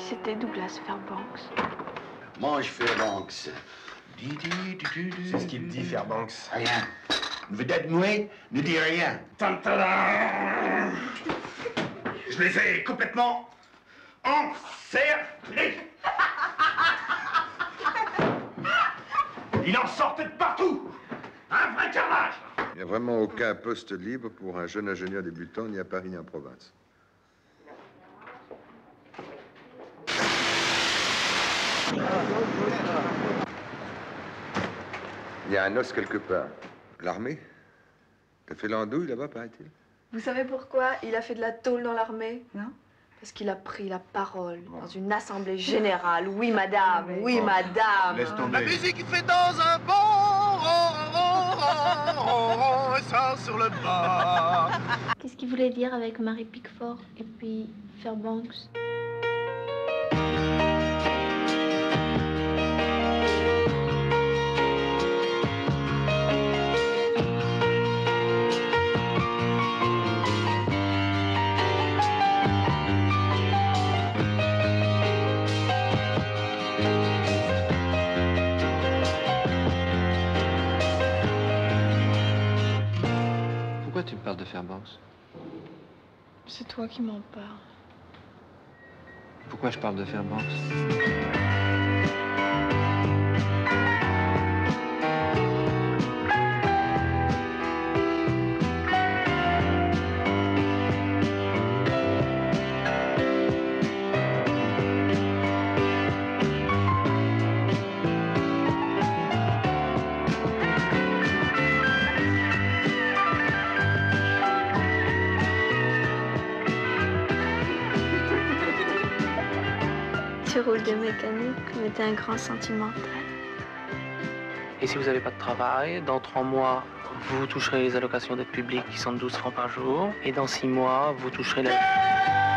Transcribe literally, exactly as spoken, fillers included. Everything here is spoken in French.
c'était Douglas Fairbanks? Mange Fairbanks. C'est ce qu'il dit, Fairbanks. Rien. Une vedette muette ne dit rien. Je les ai complètement encerclés. Il en sortait de partout. Un vrai carnage. Il n'y a vraiment aucun poste libre pour un jeune ingénieur débutant, ni à Paris, ni en province. Il y a un os quelque part. L'armée? T'as fait l'andouille là-bas, paraît-il? Vous savez pourquoi il a fait de la tôle dans l'armée? Non. Parce qu'il a pris la parole dans une assemblée générale. Oui, madame, oui, madame. Laisse tomber. La musique fait dans un bon rond, rond, rond, rond, rond, et ça sur le bas. Qu'est-ce qu'il voulait dire avec Mary Pickford et puis Fairbanks? Pourquoi tu me parles de Fairbanks? C'est toi qui m'en parles. Pourquoi je parle de Fairbanks? Tu roules de mécanique, mais t'es un grand sentimental. Et si vous n'avez pas de travail, dans trois mois, vous toucherez les allocations d'aide publique qui sont de douze francs par jour. Et dans six mois, vous toucherez la...